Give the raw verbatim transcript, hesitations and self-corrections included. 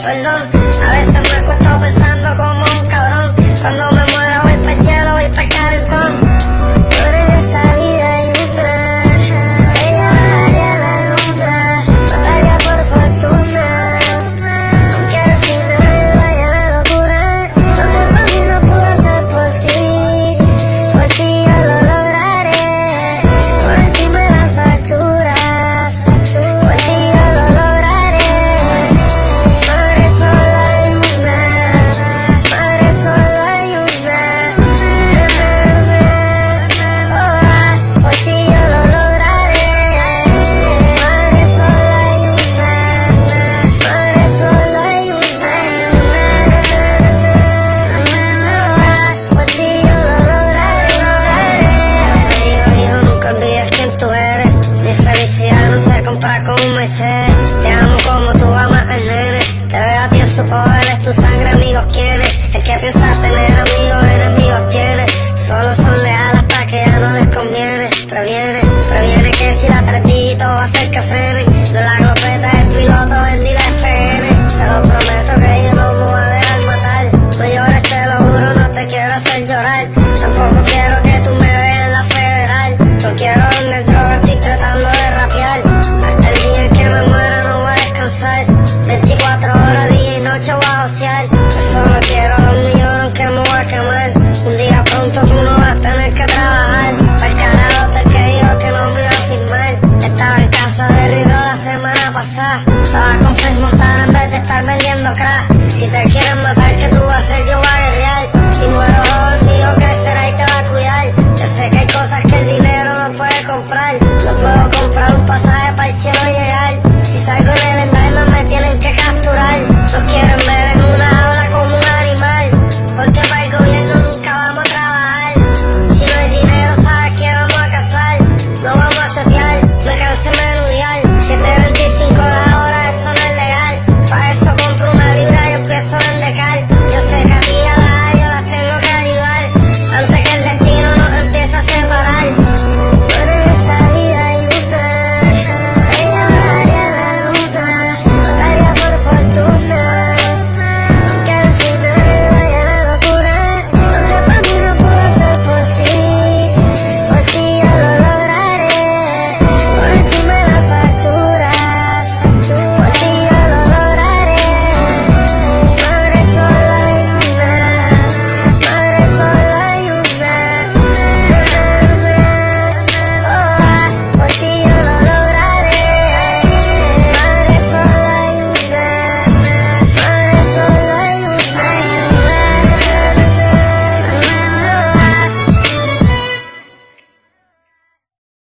perdón. A veces me acuesto pensando como un cabrón. Cuando me muero voy para el cielo, voy para el calentón. Por esa vida hay una, ella bajaría la luna, mataría por fortuna, aunque al final vaya la locura. Lo que por mí no pude hacer por ti, por ti yo lo lograré, por encima de las alturas, por ti yo lo lograré. Madre solo hay una, madre solo hay una, oh, por ti yo lo lograré. Madre solo hay una, madre solo hay una, por ti yo lo lograré. Hijo, hijo, nunca olvides quién tú eres. Mi felicidad no se compra con un Mercedes. Te amo como tú amas al nene. Te veo a ti en sus ojos, tu sangre, amigos quienes. El que piensa tener amigos, enemigos tiene. Solo son leales hasta que ya no les conviene. Previene, previene que si la tretito va a hacer que frenen. De la glopeta del piloto vendí la F N. Te lo prometo que yo no me voy a dejar matar. No llores, te lo juro, no te quiero hacer llorar. Tampoco quiero que tú me veas en la federal. No quiero vender droga, estoy tratando de rapear. Hasta el día en que me muera no voy a descansar. veinticuatro horas, día y noche voy a josear. Yo solo quiero dos millones que me voy a quemar. Un día pronto tú no vas a tener que trabajar. Pa'l carajo te que dijo que no me iba a firmar. Estaba en casa de Riro la semana pasada. Estaba con Fresh Montana en vez de estar vendiendo crack. Si te quieren matar, ¿qué tú vas a hacer? Yo voy a guerrear. Si muero joven, mi hijo crecerá y te va a cuidar. Yo sé que hay cosas que el dinero no puede comprar.